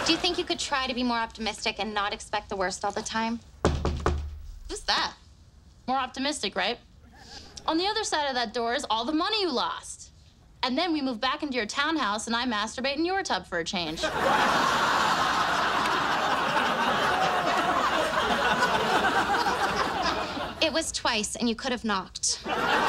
Do you think you could try to be more optimistic and not expect the worst all the time? Who's that? More optimistic, right? On the other side of that door is all the money you lost. And then we move back into your townhouse and I masturbate in your tub for a change. It was twice, and you could have knocked.